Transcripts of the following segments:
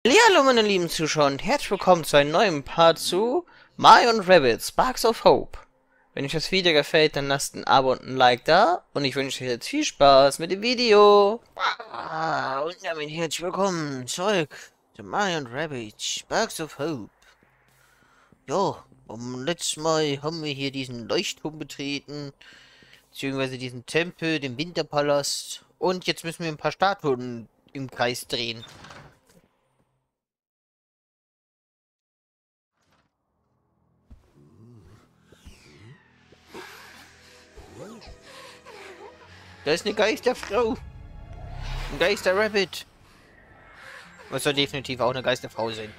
Hallo meine lieben Zuschauer und herzlich willkommen zu einem neuen Part zu Mario und Rabbids Sparks of Hope. Wenn euch das Video gefällt, dann lasst ein Abo und ein Like da und ich wünsche euch jetzt viel Spaß mit dem Video. Und damit herzlich willkommen zurück zu Mario und Rabbids Sparks of Hope. Jo, beim letzten Mal haben wir hier diesen Leuchtturm betreten, beziehungsweise diesen Tempel, den Winterpalast, und jetzt müssen wir ein paar Statuen im Kreis drehen. Da ist eine Geisterfrau. Ein Geister-Rabbit. Das soll definitiv auch eine Geisterfrau sein.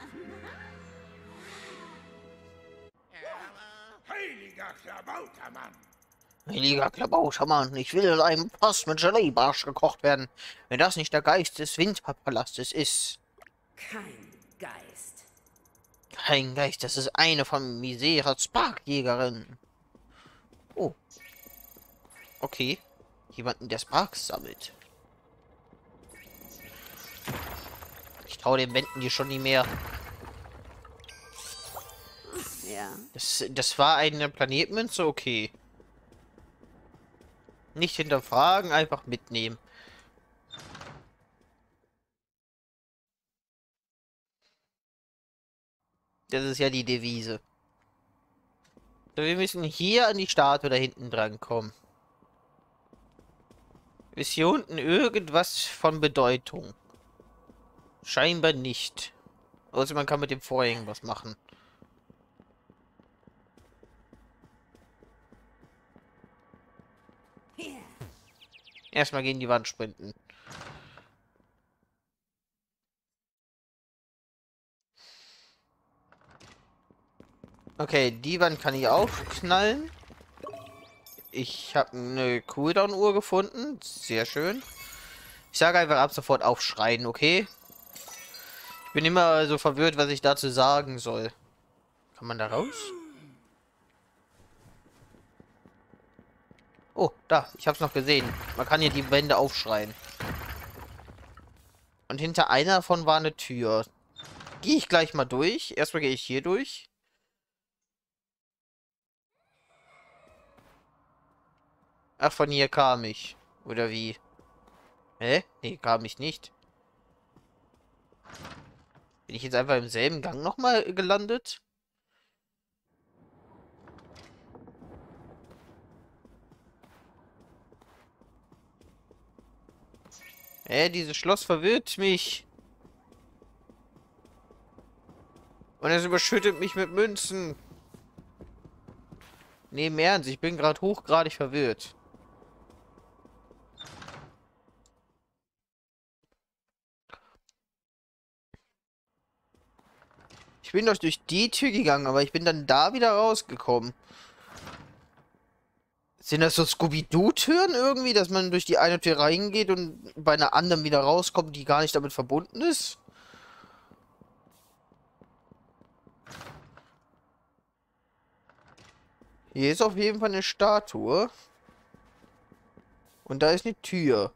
Heiliger Klabautermann! Heiliger Klabautermann, ich will in einem Fass mit Gelee-Barsch gekocht werden, wenn das nicht der Geist des Winterpalastes ist. Kein Geist. Kein Geist, das ist eine von Misera Sparkjägerin. Oh. Okay. Jemanden, der Sparks sammelt. Ich traue den Wänden hier schon nie mehr. Ja. Das war eine Planetmünze? Okay. Nicht hinterfragen, einfach mitnehmen. Das ist ja die Devise. So, wir müssen hier an die Statue da hinten dran kommen. Ist hier unten irgendwas von Bedeutung? Scheinbar nicht. Außer man kann mit dem Vorhängen was machen. Hier. Erstmal gegen die Wand sprinten. Okay, die Wand kann ich aufknallen. Ich habe eine Cooldown-Uhr gefunden. Sehr schön. Ich sage einfach ab sofort aufschreien, okay? Ich bin immer so verwirrt, was ich dazu sagen soll. Kann man da raus? Oh, da. Ich habe es noch gesehen. Man kann hier die Wände aufschreien. Und hinter einer davon war eine Tür. Gehe ich gleich mal durch. Erstmal gehe ich hier durch. Ach, von hier kam ich. Oder wie? Hä? Nee, kam ich nicht. Bin ich jetzt einfach im selben Gang nochmal gelandet? Hä, dieses Schloss verwirrt mich. Und es überschüttet mich mit Münzen. Nee, im Ernst, ich bin gerade hochgradig verwirrt. Ich bin doch durch die Tür gegangen, aber ich bin dann da wieder rausgekommen. Sind das so Scooby-Doo-Türen irgendwie, dass man durch die eine Tür reingeht und bei einer anderen wieder rauskommt, die gar nicht damit verbunden ist? Hier ist auf jeden Fall eine Statue. Und da ist eine Tür.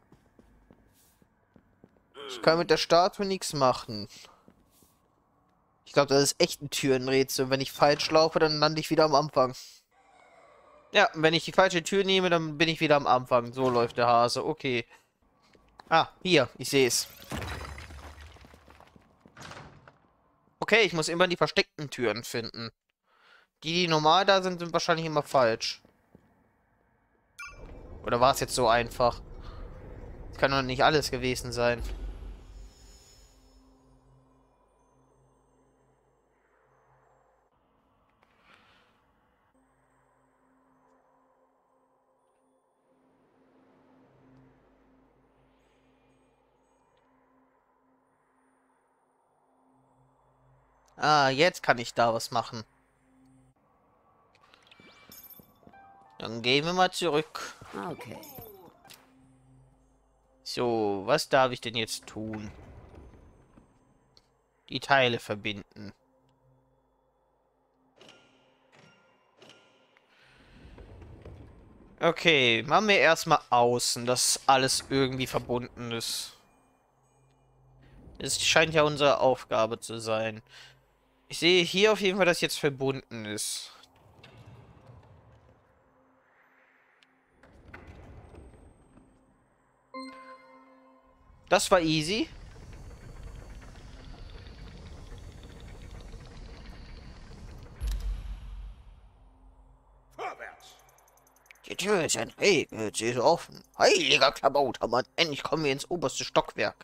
Ich kann mit der Statue nichts machen. Ich glaube, das ist echt ein Türenrätsel. Wenn ich falsch laufe, dann lande ich wieder am Anfang. Ja, wenn ich die falsche Tür nehme, dann bin ich wieder am Anfang. So läuft der Hase. Okay. Ah, hier. Ich sehe es. Okay, ich muss immer die versteckten Türen finden. Die normal da sind, sind wahrscheinlich immer falsch. Oder war es jetzt so einfach? Das kann doch nicht alles gewesen sein. Ah, jetzt kann ich da was machen. Dann gehen wir mal zurück. Okay. So, was darf ich denn jetzt tun? Die Teile verbinden. Okay, machen wir erstmal außen, dass alles irgendwie verbunden ist. Es scheint ja unsere Aufgabe zu sein. Ich sehe hier auf jeden Fall, dass jetzt verbunden ist. Das war easy. Vorwärts! Die Tür ist ein Regel, sie ist offen. Heiliger Klabautermann, endlich kommen wir ins oberste Stockwerk.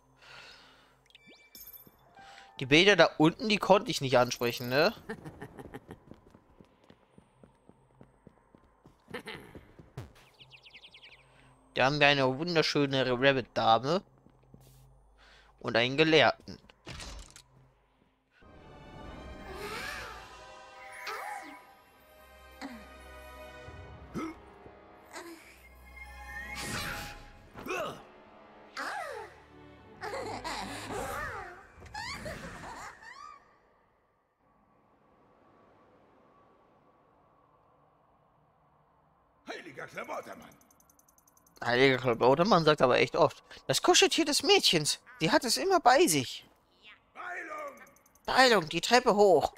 Die Bilder da unten, die konnte ich nicht ansprechen, ne? Da haben wir eine wunderschöne Rabbit-Dame und einen Gelehrten. Heiliger Klabautermann! Heiliger Klabautermann sagt aber echt oft, das Kuscheltier des Mädchens, sie hat es immer bei sich. Beilung! Beeilung, die Treppe hoch.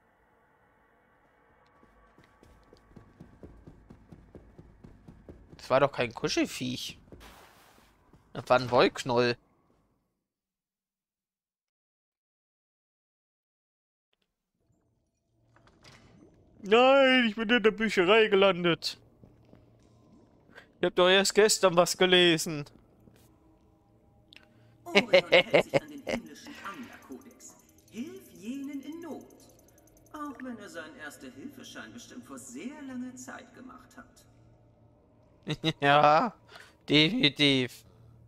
Das war doch kein Kuschelviech. Das war ein Wollknoll. Nein, ich bin in der Bücherei gelandet. Ich hab doch erst gestern was gelesen. Orion hält sich an den himmlischen Anglerkodex. Hilf jenen in Not. Auch wenn er seinen Erste-Hilfe-Schein bestimmt vor sehr langer Zeit gemacht hat. Ja, definitiv.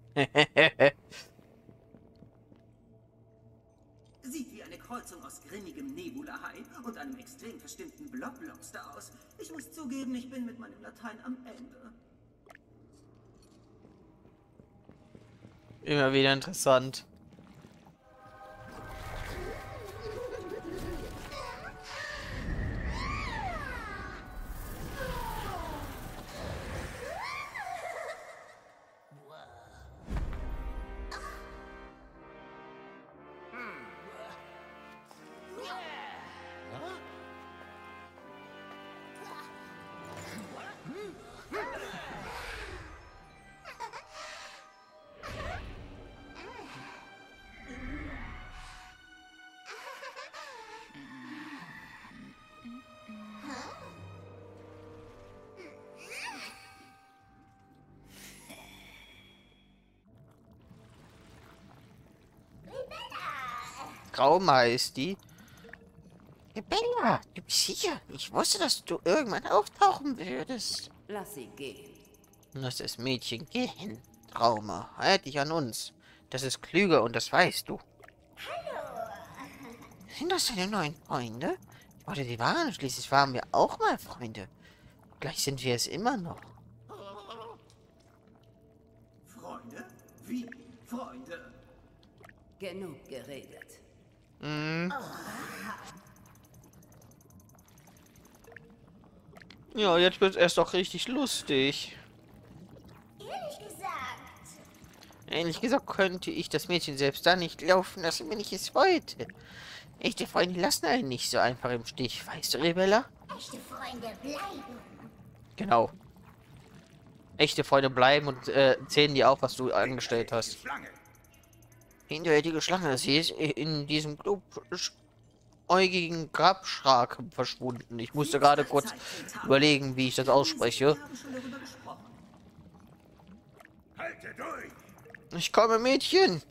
Sieht wie eine Kreuzung aus grimmigem Nebulahai und einem extrem verstimmten Bloblobster aus. Ich muss zugeben, ich bin mit meinem Latein am Ende. Immer wieder interessant. Rauma heißt die. Bella, du bist hier. Ich wusste, dass du irgendwann auftauchen würdest. Lass sie gehen. Lass das Mädchen gehen. Trauma, halt dich an uns. Das ist klüger und das weißt du. Hallo. Sind das deine neuen Freunde? Oder die waren? Schließlich waren wir auch mal Freunde. Gleich sind wir es immer noch. Freunde? Wie? Freunde? Genug geredet. Ja, jetzt wird es erst auch richtig lustig. Ehrlich gesagt könnte ich das Mädchen selbst da nicht laufen lassen, wenn ich es wollte. Echte Freunde lassen einen nicht so einfach im Stich, weißt du, Rebella? Echte Freunde bleiben. Genau. Echte Freunde bleiben und zählen dir auf, was du angestellt hast. Schlange! Hinterhältige Schlange, sie ist in diesem glubäugigen Grabschrak verschwunden. Ich musste gerade kurz überlegen, wie ich das ausspreche. Wir haben schon darüber gesprochen. Halte durch! Ich komme, Mädchen!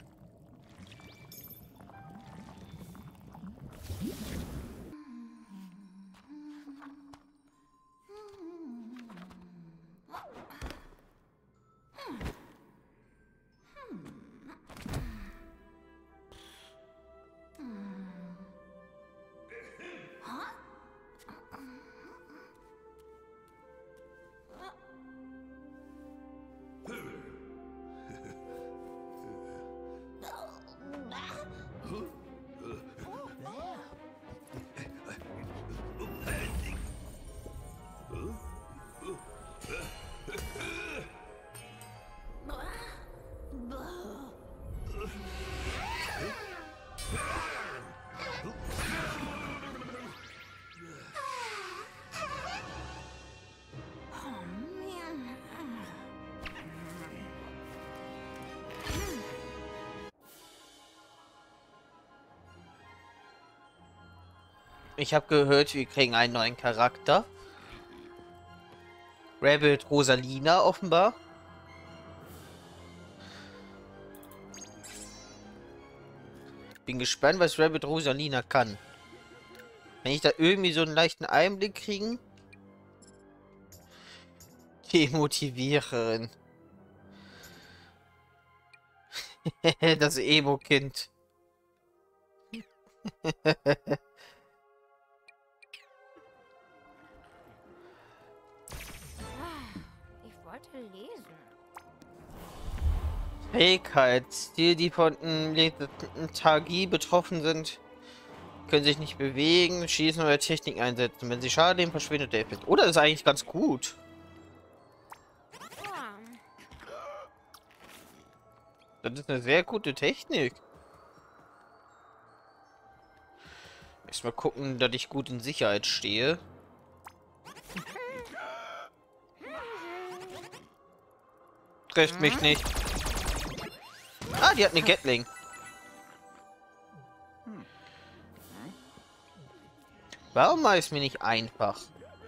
Ich habe gehört, wir kriegen einen neuen Charakter. Rabbit Rosalina offenbar. Bin gespannt, was Rabbit Rosalina kann. Wenn ich da irgendwie so einen leichten Einblick kriegen. Demotiviererin. Das Emo-Kind. Ich wollte lesen. Fähigkeit. Die von Lethargie betroffen sind, können sich nicht bewegen, schießen oder Technik einsetzen. Wenn sie Schaden nehmen, verschwindet der Effekt. Oder ist eigentlich ganz gut. Das ist eine sehr gute Technik. Erstmal gucken, dass ich gut in Sicherheit stehe. Trifft mich nicht. Ah, die hat eine Gatling. Warum war es mir nicht einfach?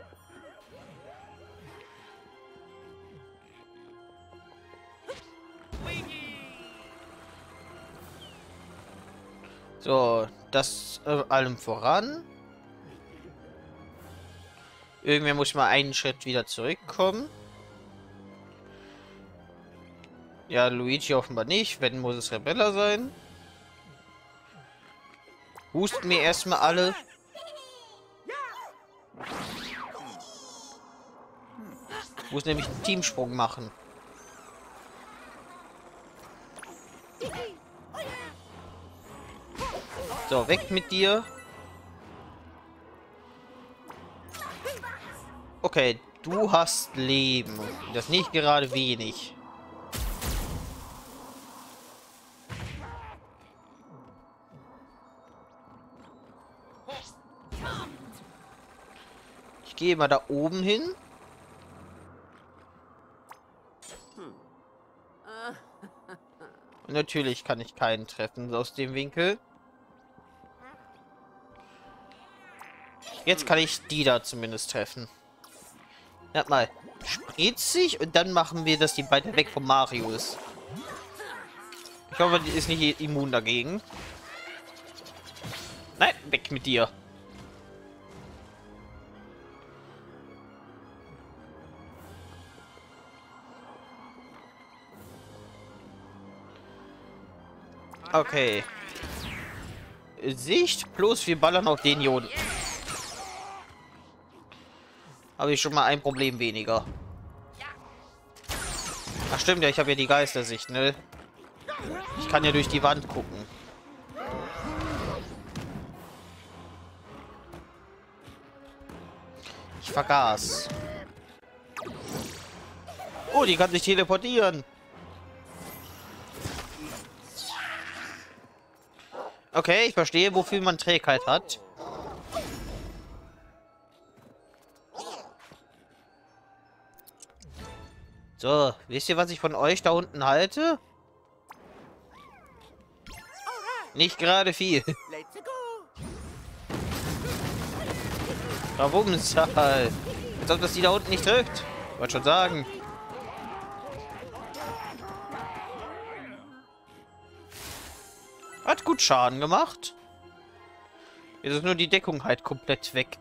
So, das allem voran. Irgendwer muss mal einen Schritt wieder zurückkommen. Ja, Luigi offenbar nicht. Wenn, muss es Rebella sein. Husten mir erstmal alle. Ich muss nämlich einen Teamsprung machen. So, weg mit dir. Okay, du hast Leben. Das nicht gerade wenig. Ich gehe mal da oben hin. Und natürlich kann ich keinen treffen aus dem Winkel. Jetzt kann ich die da zumindest treffen. Ja, mal. Spritzig und dann machen wir, dass die beide weg vom Mario ist. Ich hoffe, die ist nicht immun dagegen. Nein, weg mit dir. Okay. Sicht plus wir ballern auf den hier unten. Habe ich schon mal ein Problem weniger. Ach stimmt ja, ich habe ja die Geistersicht, ne? Ich kann ja durch die Wand gucken. Ich vergaß. Oh, die kann sich teleportieren. Okay, ich verstehe, wofür man Trägheit hat. So, wisst ihr, was ich von euch da unten halte? Nicht gerade viel. Warum ist das halt? Als ob das die da unten nicht trifft. Wollte schon sagen. Hat gut Schaden gemacht. Jetzt ist nur die Deckung halt komplett weg.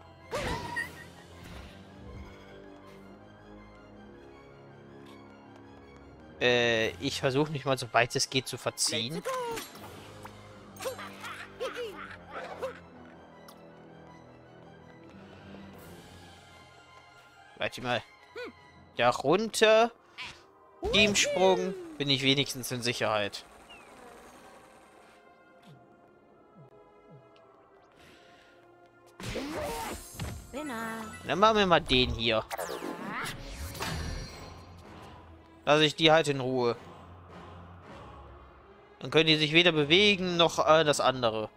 Ich versuche mich mal so weit es geht zu verziehen. Warte mal. Da runter. Teamsprung. Bin ich wenigstens in Sicherheit. Dann machen wir mal den hier. Lass ich die halt in Ruhe. Dann können die sich weder bewegen, noch das andere.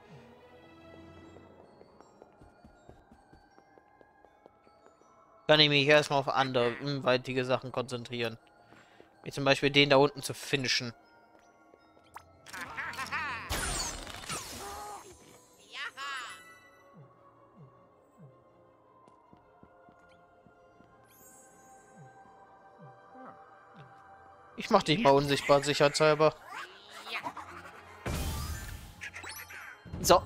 Kann ich mich erstmal auf anderweitige Sachen konzentrieren. Wie zum Beispiel den da unten zu finishen. Ich mach dich mal unsichtbar, sicherheitshalber. So.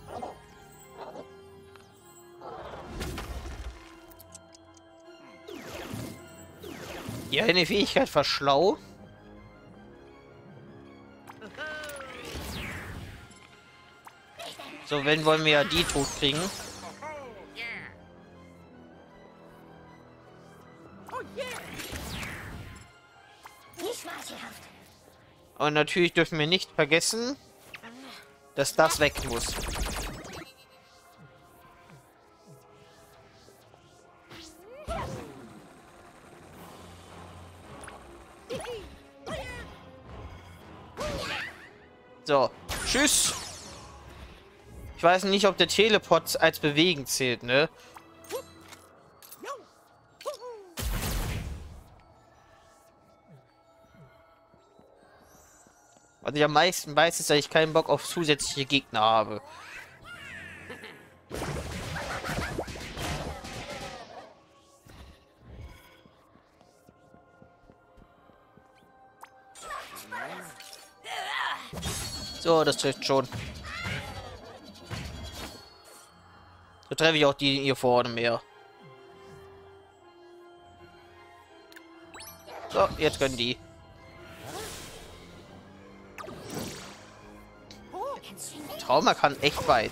Ja, eine Fähigkeit war schlau. So, wenn wollen wir ja die tot kriegen. Nicht schmeichelhaft. Und natürlich dürfen wir nicht vergessen, dass das weg muss. So, tschüss. Ich weiß nicht, ob der Teleport als Bewegen zählt, ne? Was ich am meisten weiß, ist, dass ich keinen Bock auf zusätzliche Gegner habe. So, das trifft schon. So treffe ich auch die hier vorne mehr. So, jetzt können die. Trauma kann echt weit.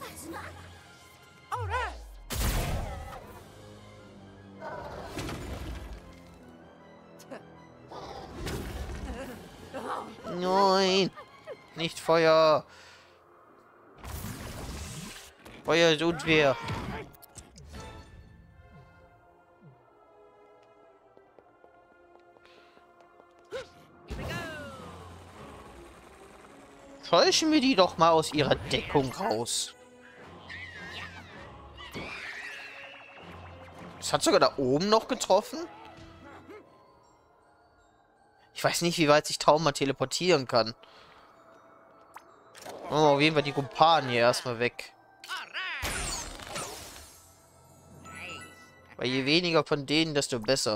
Nein! Nicht Feuer! Feuer tut weh. Scheuchen wir die doch mal aus ihrer Deckung raus. Das hat sogar da oben noch getroffen. Ich weiß nicht, wie weit sich Trauma teleportieren kann. Oh, auf jeden Fall die Kumpanen hier erstmal weg. Weil je weniger von denen, desto besser.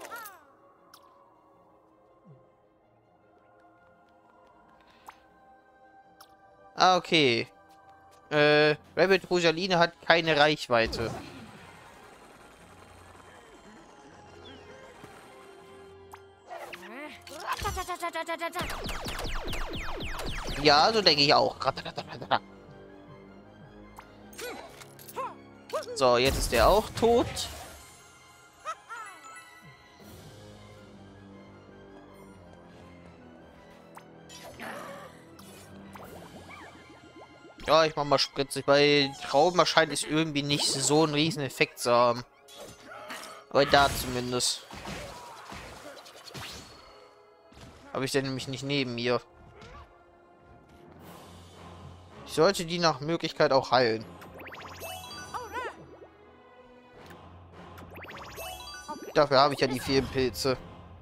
Ah, okay. Rabbit Rosaline hat keine Reichweite. Ja, so denke ich auch. So, jetzt ist der auch tot. Ja, ich mach mal spritzig. Bei Trauma scheint es irgendwie nicht so einen riesen Effekt zu haben. Aber da zumindest. Habe ich denn nämlich nicht neben mir. Ich sollte die nach Möglichkeit auch heilen. Dafür habe ich ja die vielen Pilze.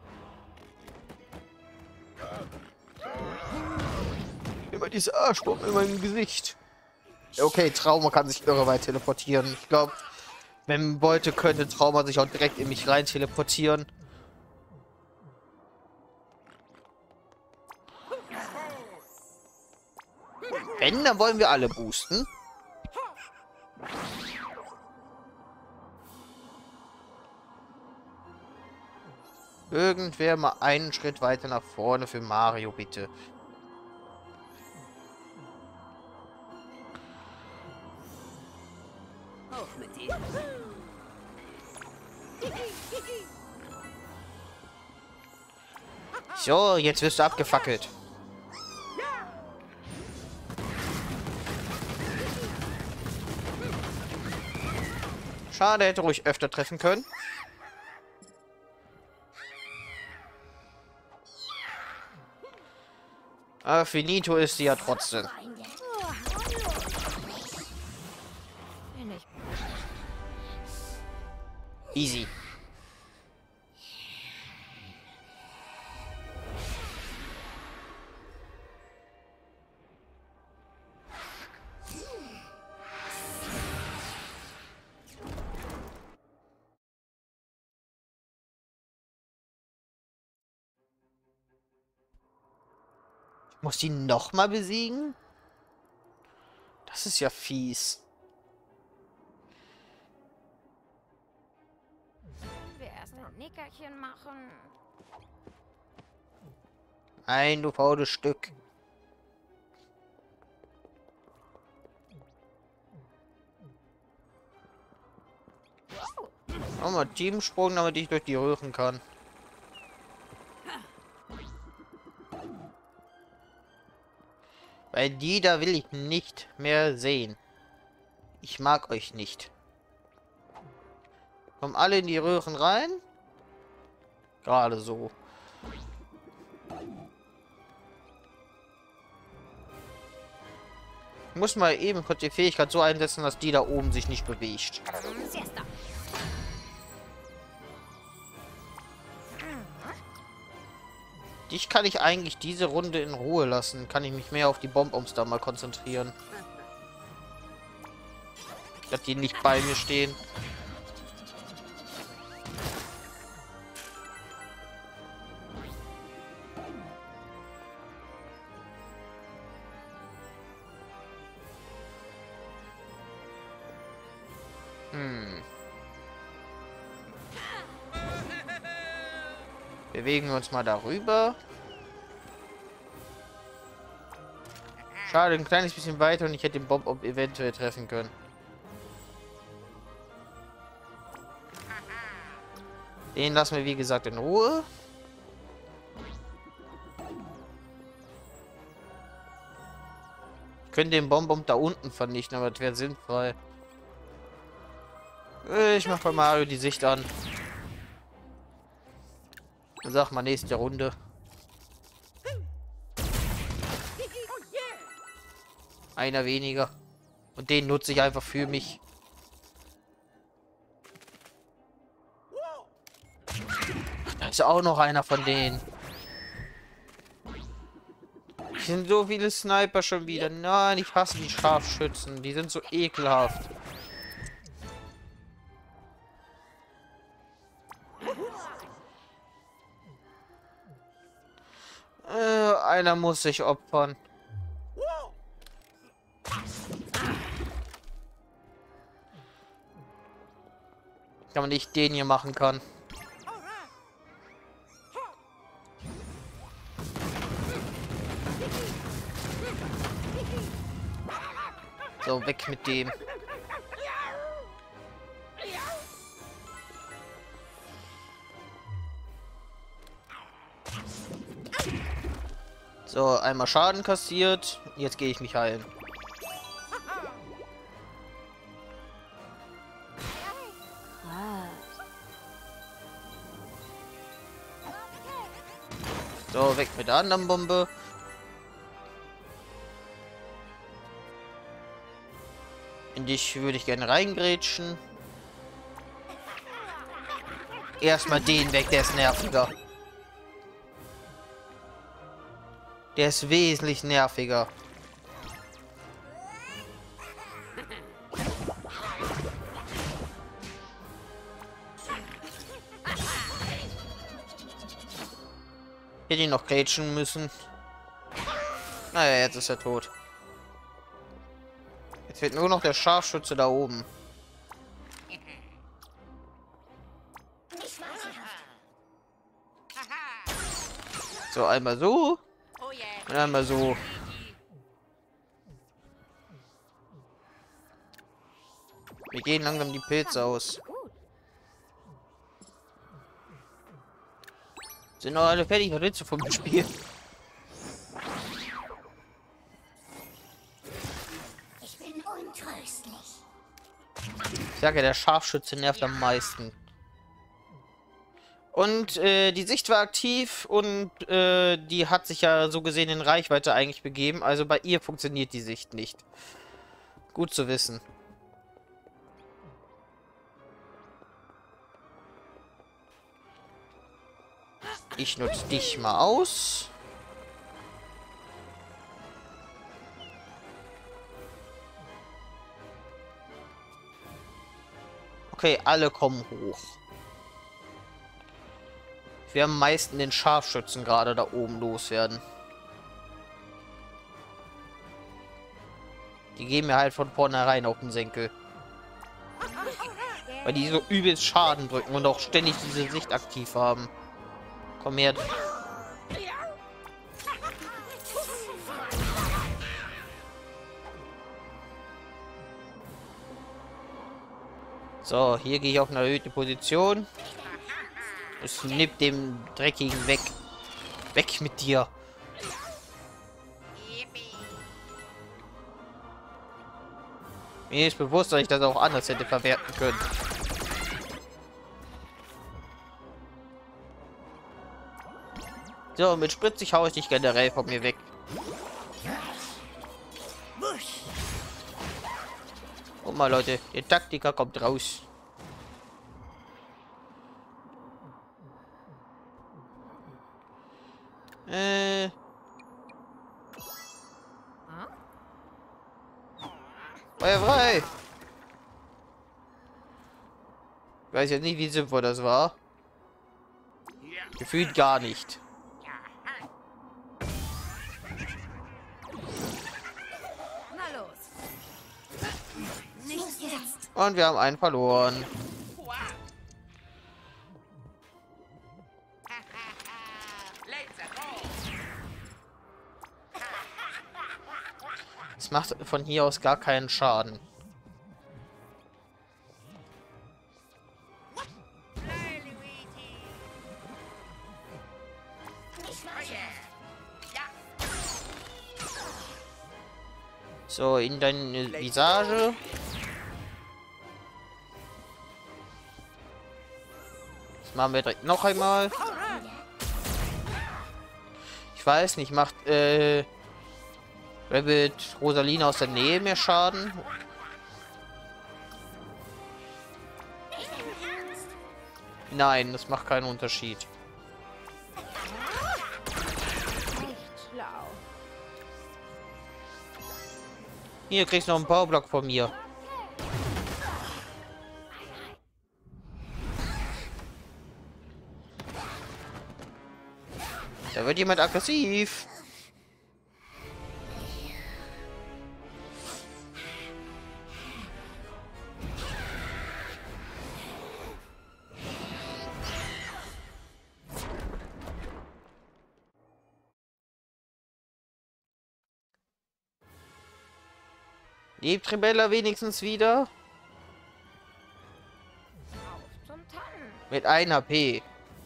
Immer diese Arschbombe in meinem Gesicht. Okay, Trauma kann sich irre weit teleportieren. Ich glaube, wenn wollte, könnte Trauma sich auch direkt in mich rein teleportieren. Wenn, dann wollen wir alle boosten. Irgendwer mal einen Schritt weiter nach vorne für Mario, bitte. Auf mit dir. So, jetzt wirst du abgefackelt. Schade, hätte ruhig öfter treffen können. Aber finito ist sie ja trotzdem. Easy. Muss die nochmal besiegen? Das ist ja fies. Wir erst ein Nickerchen machen. Nein, du faules Stück. Mach mal Teamsprung, damit ich durch die Röhren kann. Weil die da will ich nicht mehr sehen. Ich mag euch nicht. Kommen alle in die Röhren rein? Gerade so. Ich muss mal eben kurz die Fähigkeit so einsetzen, dass die da oben sich nicht bewegt. Siesta. Dich kann ich eigentlich diese Runde in Ruhe lassen. Kann ich mich mehr auf die Bonbons da mal konzentrieren. Dass die nicht bei mir stehen. Bewegen wir uns mal darüber. Schade, ein kleines bisschen weiter und ich hätte den Bomb eventuell treffen können. Den lassen wir, wie gesagt, in Ruhe. Ich könnte den Bonbon da unten vernichten, aber das wäre sinnfrei. Ich mach bei Mario die Sicht an. Dann sag mal nächste Runde. Einer weniger. Und den nutze ich einfach für mich. Da ist auch noch einer von denen. Es sind so viele Sniper schon wieder. Nein, ich hasse die Scharfschützen. Die sind so ekelhaft. Einer muss sich opfern. Kann man nicht den hier machen kann. So, weg mit dem. So, einmal Schaden kassiert. Jetzt gehe ich mich heilen. So, weg mit der anderen Bombe. In dich würde ich gerne reingrätschen. Erstmal den weg, der ist nerviger. Der ist wesentlich nerviger. Hätte ihn noch grätschen müssen. Naja, jetzt ist er tot. Jetzt fehlt nur noch der Scharfschütze da oben. So, einmal so. Und einmal so. Wir gehen langsam die Pilze aus. Sind noch alle fertig? Was willst du vom Spiel? Ich bin untröstlich. Ich sage ja, der Scharfschütze nervt am meisten. Und die Sicht war aktiv und die hat sich ja so gesehen in Reichweite eigentlich begeben. Also bei ihr funktioniert die Sicht nicht. Gut zu wissen. Ich nutze dich mal aus. Okay, alle kommen hoch. Wir am meisten den Scharfschützen gerade da oben loswerden. Die gehen mir halt von vornherein auf den Senkel. Weil die so übelst Schaden drücken und auch ständig diese Sicht aktiv haben. Komm her. So, hier gehe ich auf eine erhöhte Position. Es nimmt dem Dreckigen weg. Weg mit dir. Mir ist bewusst, dass ich das auch anders hätte verwerten können. So, mit spritzig haue ich dich generell von mir weg. Guck mal, Leute, der Taktiker kommt raus. Feuer frei! Ich weiß jetzt nicht, wie sinnvoll das war. Gefühlt gar nicht. Na los. Nicht jetzt. Und wir haben einen verloren. Es macht von hier aus gar keinen Schaden. So, in deine Visage. Das machen wir direkt noch einmal. Ich weiß nicht, macht Rabbit Rosalina aus der Nähe mehr Schaden? Nein, das macht keinen Unterschied. Echt schlau. Hier kriegst du noch einen Powerblock von mir. Da wird jemand aggressiv. Lebt Rebella wenigstens wieder? Auf zum Tannen. Mit 1 HP.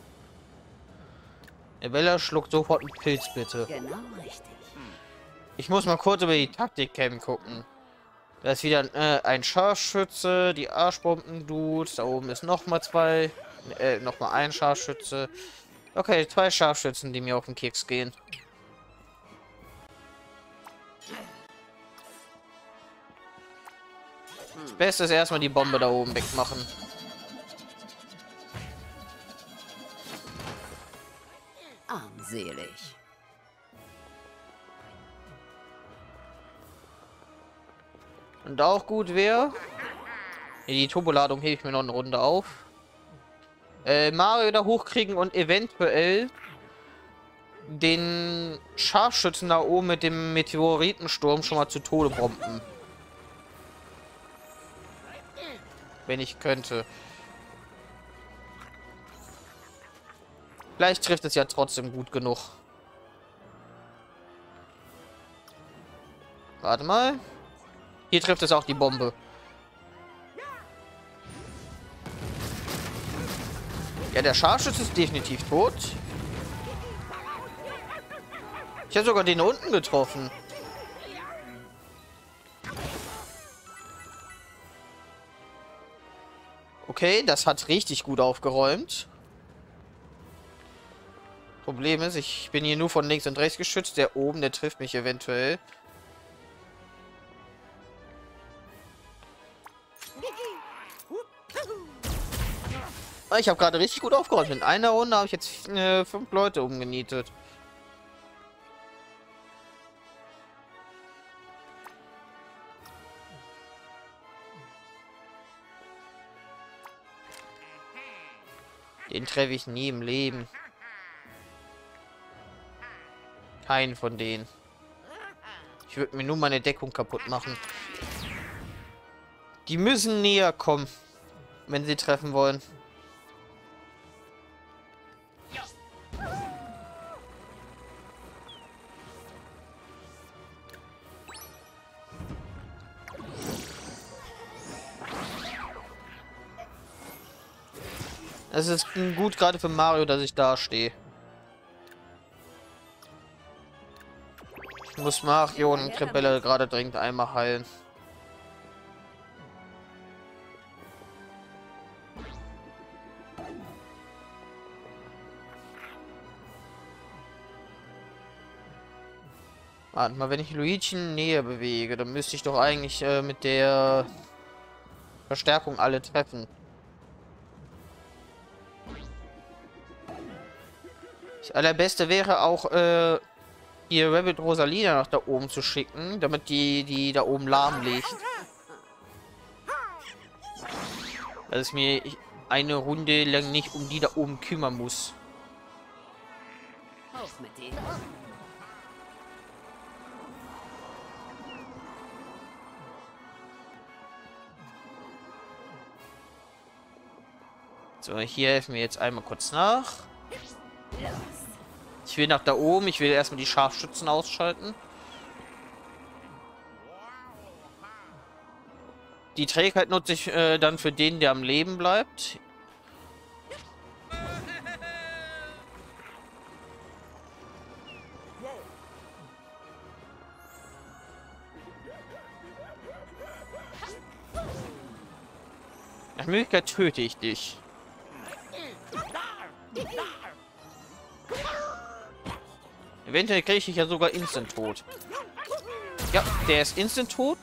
Rebella schluckt sofort einen Pilz, bitte. Genau richtig. Ich muss mal kurz über die Taktik-Cam gucken. Da ist wieder ein Scharfschütze, die Arschbomben-Dudes. Da oben ist nochmal nochmal ein Scharfschütze. Okay, 2 Scharfschützen, die mir auf den Keks gehen. Das Beste ist erstmal die Bombe da oben wegmachen. Armselig. Und auch gut wäre... Die Turboladung hebe ich mir noch eine Runde auf. Mario da hochkriegen und eventuell den Scharfschützen da oben mit dem Meteoritensturm schon mal zu Tode bomben. Wenn ich könnte. Vielleicht trifft es ja trotzdem gut genug. Warte mal. Hier trifft es auch die Bombe. Ja, der Scharfschütze ist definitiv tot. Ich habe sogar den unten getroffen. Okay, das hat richtig gut aufgeräumt. Problem ist, ich bin hier nur von links und rechts geschützt. Der oben, der trifft mich eventuell. Ich habe gerade richtig gut aufgeräumt. In einer Runde habe ich jetzt 5 Leute umgenietet. Den treffe ich nie im Leben. Keinen von denen. Ich würde mir nur meine Deckung kaputt machen. Die müssen näher kommen, wenn sie treffen wollen. Es ist gut gerade für Mario, dass ich da stehe. Ich muss Mario und Rebelle gerade dringend einmal heilen. Warte mal, wenn ich Luigi näher bewege, dann müsste ich doch eigentlich mit der Verstärkung alle treffen. Das Allerbeste wäre auch, hier Rabbit Rosalina nach da oben zu schicken, damit die da oben lahmlegt. Dass ich mir eine Runde lang nicht um die da oben kümmern muss. Auf mit denen. So, hier helfen wir jetzt einmal kurz nach. Ich will nach da oben. Ich will erstmal die Scharfschützen ausschalten. Die Trägheit nutze ich dann für den, der am Leben bleibt. Nach Möglichkeit töte ich dich. Eventuell kriege ich ja sogar instant tot. Ja, der ist instant tot.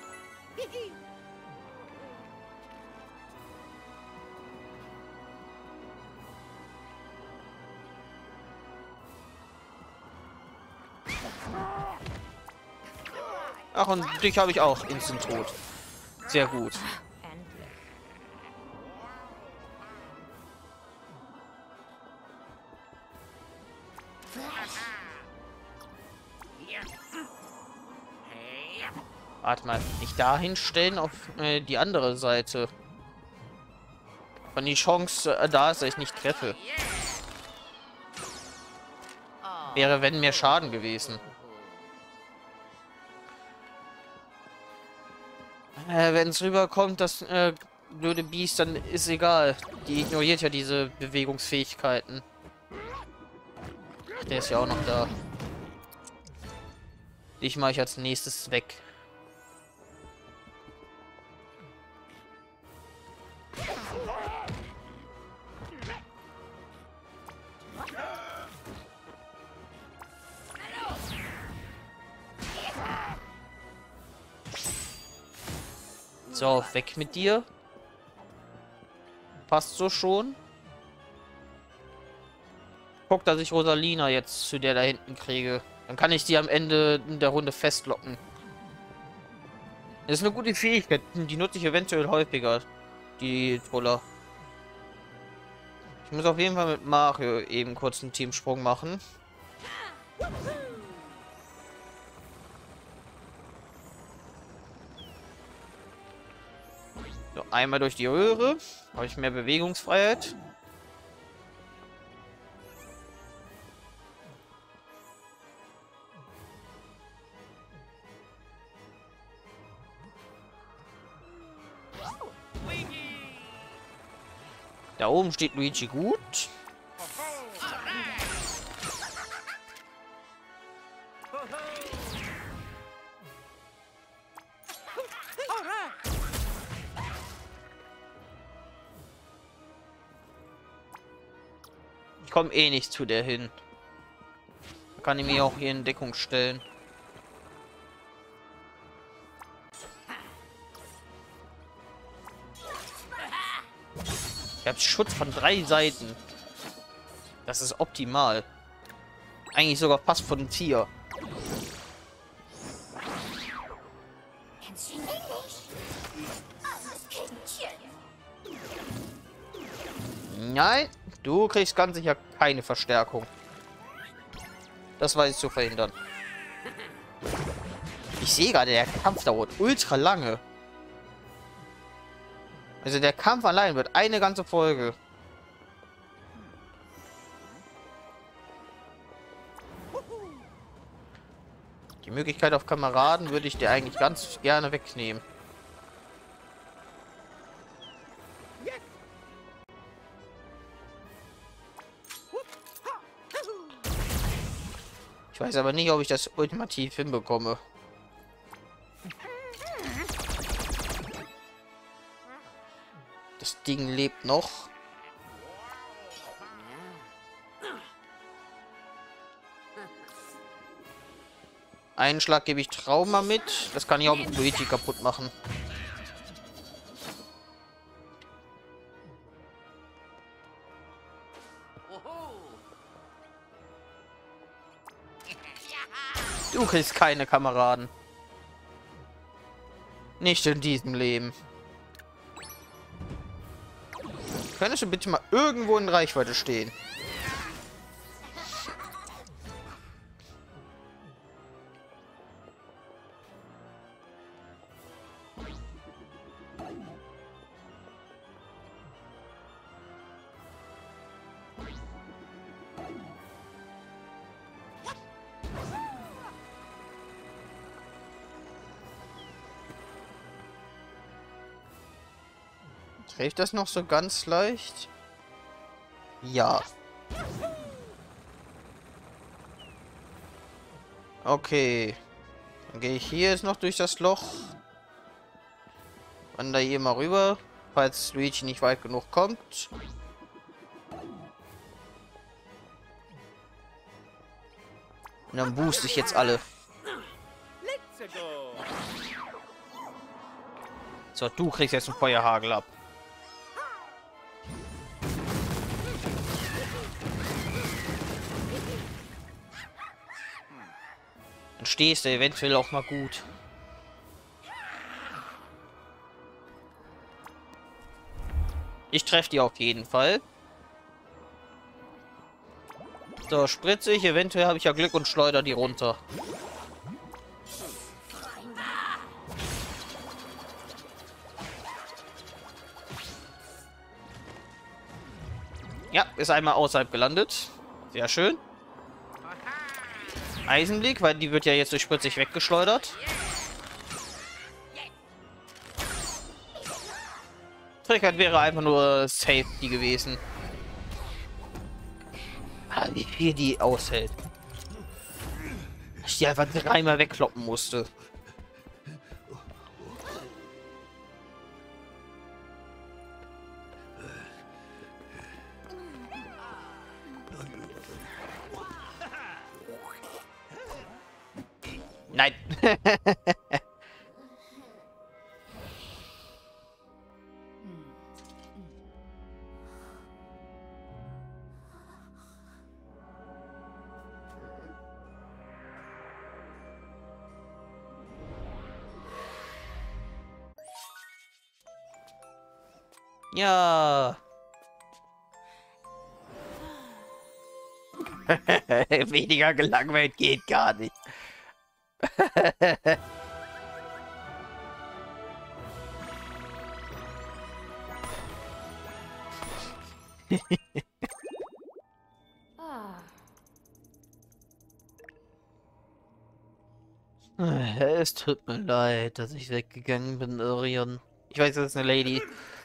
Ach, und dich habe ich auch instant tot. Sehr gut. Endlich. Warte mal, nicht dahin stellen auf die andere Seite. Wenn die Chance da ist, dass ich nicht treffe. Wäre, wenn mehr Schaden gewesen. Wenn es rüberkommt, das blöde Biest, dann ist egal. Die ignoriert ja diese Bewegungsfähigkeiten. Ach, der ist ja auch noch da. Dich mache ich als nächstes weg. So, weg mit dir. Passt so schon. Guck, dass ich Rosalina jetzt zu der da hinten kriege. Dann kann ich die am Ende der Runde festlocken. Das ist eine gute Fähigkeit. Die nutze ich eventuell häufiger. Die Troller. Ich muss auf jeden Fall mit Mario eben kurz einen Teamsprung machen. So, einmal durch die Röhre. Habe ich mehr Bewegungsfreiheit. Da oben steht Luigi gut. Ich komme eh nicht zu der hin. Da kann ich mir auch hier in Deckung stellen. Ich habe Schutz von 3 Seiten. Das ist optimal. Eigentlich sogar fast von 4. Kennst du ihn nicht? Armes Kindchen. Nein, du kriegst ganz sicher keine Verstärkung. Das weiß ich zu verhindern. Ich sehe gerade, der Kampf dauert ultra lange. Also der Kampf allein wird eine ganze Folge. Die Möglichkeit auf Kameraden würde ich dir eigentlich ganz gerne wegnehmen. Ich weiß aber nicht, ob ich das ultimativ hinbekomme. Das Ding lebt noch. Einen Schlag gebe ich Trauma mit. Das kann ich auch mit Luigi kaputt machen. Du kriegst keine Kameraden. Nicht in diesem Leben. Könntest du bitte mal irgendwo in Reichweite stehen? Trifft das noch so ganz leicht? Ja. Okay. Dann gehe ich hier jetzt noch durch das Loch. Wander hier mal rüber, falls Luigi nicht weit genug kommt. Und dann booste ich jetzt alle. So, du kriegst jetzt einen Feuerhagel ab. Dann stehst du eventuell auch mal gut. Ich treffe die auf jeden Fall. So, spritze ich. Eventuell habe ich ja Glück und schleuder die runter. Ja, ist einmal außerhalb gelandet. Sehr schön. Eisenblick, weil die wird ja jetzt durch spritzig weggeschleudert. Trickheit wäre einfach nur Safety gewesen. Ah, wie viel die aushält. Ich die einfach dreimal wegkloppen musste. Nein. Ja. Weniger gelangweilt geht gar nicht. Es tut mir leid, dass ich weggegangen bin, Orion. Ich weiß, das ist eine Lady.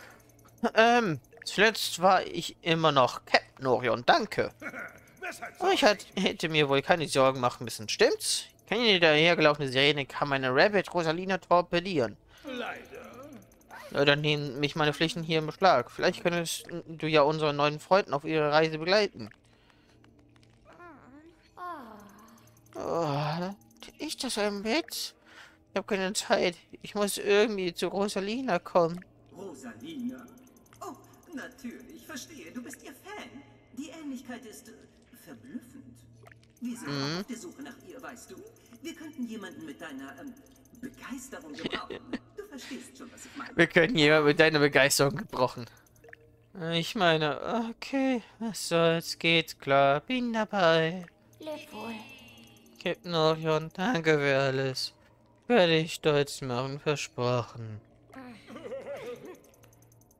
Zuletzt war ich immer noch Captain Orion, danke. Oh, ich hätte mir wohl keine Sorgen machen müssen, stimmt's? Kann die dahergelaufene Sirene kann meine Rabbit Rosalina torpedieren. Leider. Dann nehmen mich meine Pflichten hier im Beschlag. Vielleicht könntest du ja unseren neuen Freunden auf ihre Reise begleiten. Oh, ist das ein Witz? Ich habe keine Zeit. Ich muss irgendwie zu Rosalina kommen. Rosalina? Oh, natürlich, verstehe. Du bist ihr Fan. Die Ähnlichkeit ist verblüffend. Wir sind auch auf der Suche nach ihr, weißt du? Wir könnten jemanden mit deiner Begeisterung gebrauchen. Du verstehst schon, was ich meine. Wir können jemanden mit deiner Begeisterung gebrochen. Ich meine, okay, was soll's, geht klar, bin dabei. Leb wohl. Captain Orion, danke für alles. Werde ich stolz machen, versprochen.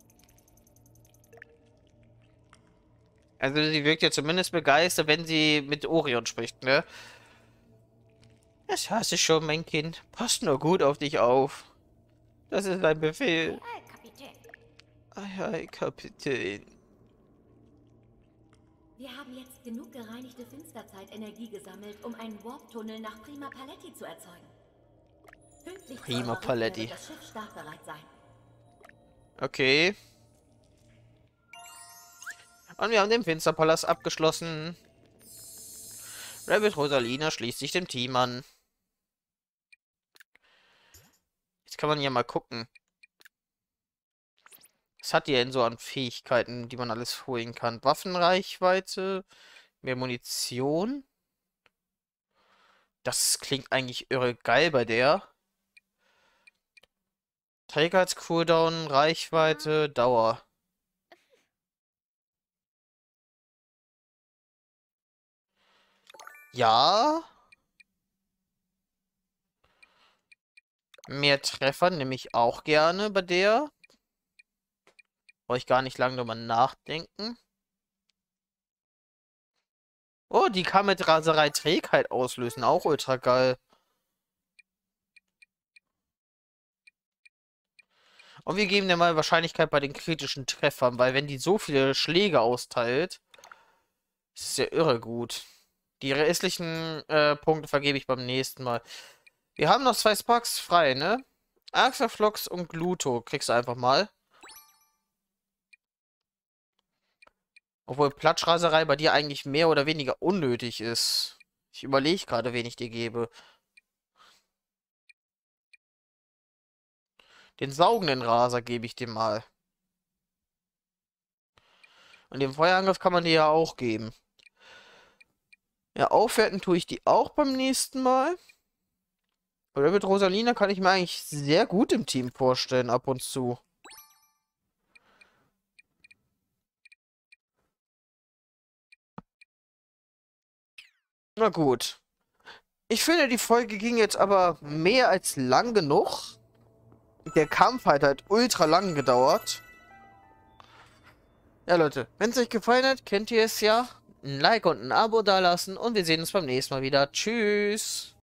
Also sie wirkt ja zumindest begeistert, wenn sie mit Orion spricht, ne? Das hast du schon, mein Kind. Pass nur gut auf dich auf. Das ist ein Befehl. Hey, Kapitän. Ei, ei, Kapitän. Wir haben jetzt genug gereinigte Finsterzeit-Energie gesammelt, um einen Warp-Tunnel nach Prima Paletti zu erzeugen. Pünktlich Prima zu eurer Rückkehr Paletti. wird das Schiff startbereit sein. Okay. Und wir haben den Finsterpalast abgeschlossen. Rabbit Rosalina schließt sich dem Team an. Jetzt kann man ja mal gucken. Was hat die denn so an Fähigkeiten, die man alles holen kann? Waffenreichweite, mehr Munition. Das klingt eigentlich irre geil bei der. Trägheits-Cooldown, Reichweite, Dauer. Ja. Mehr Treffer nehme ich auch gerne bei der. Brauche ich gar nicht lange drüber nachdenken. Oh, die kann mit Raserei Trägheit auslösen. Auch ultra geil. Und wir geben der mal Wahrscheinlichkeit bei den kritischen Treffern, weil wenn die so viele Schläge austeilt, ist es ja irre gut. Die restlichen Punkte vergebe ich beim nächsten Mal. Wir haben noch 2 Sparks frei, ne? Axaflox und Gluto kriegst du einfach mal. Obwohl Platschraserei bei dir eigentlich mehr oder weniger unnötig ist. Ich überlege gerade, wen ich dir gebe. Den saugenden Raser gebe ich dir mal. Und den Feuerangriff kann man dir ja auch geben. Ja, aufwerten tue ich die auch beim nächsten Mal. Oder mit Rosalina kann ich mir eigentlich sehr gut im Team vorstellen, ab und zu. Na gut. Ich finde, die Folge ging jetzt aber mehr als lang genug. Der Kampf hat halt ultra lang gedauert. Ja, Leute, wenn es euch gefallen hat, kennt ihr es ja. Ein Like und ein Abo dalassen und wir sehen uns beim nächsten Mal wieder. Tschüss.